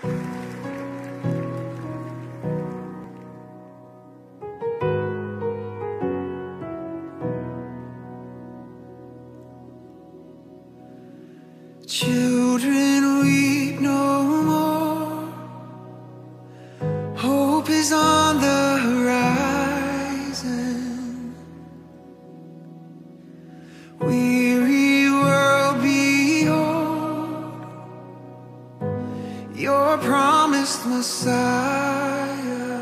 Children weep no more. Hope is on the horizon. Weary world, behold your promised Messiah.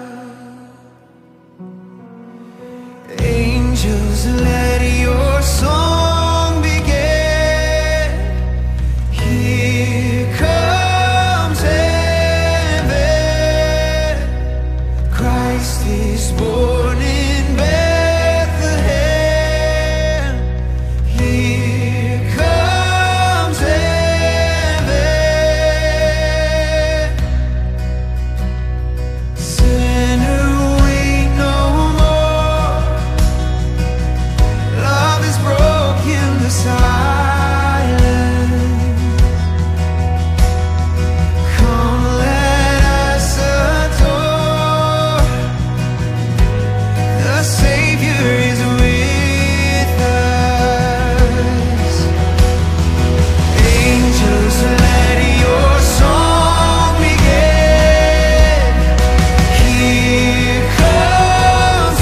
Angels, let your song begin. Here comes heaven. Christ is born in Bethlehem. Here comes heaven. Sinner, wait no more. Love has broken the silence. Come, let us adore. The Savior is with us. Angels, let your song begin. Here comes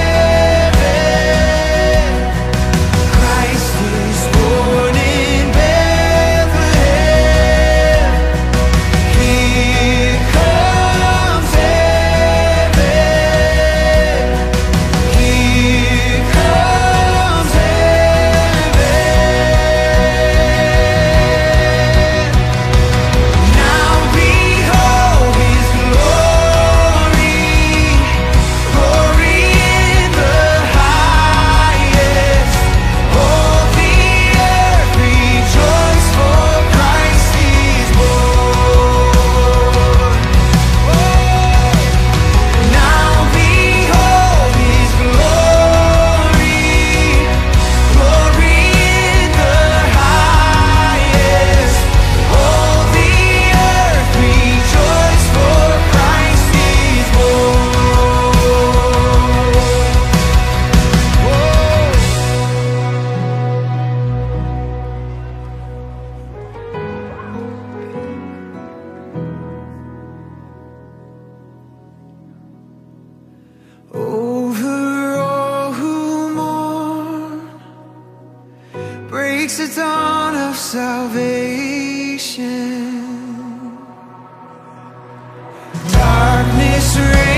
heaven. Christ is born in Bethlehem. Here comes heaven. Here comes heaven. Now behold His glory, glory in the highest. All the earth rejoice, for Christ is born. Now behold His glory, glory in the highest. All the earth rejoice, for Christ is over all who mourn, breaks the dawn of salvation. Darkness reigns.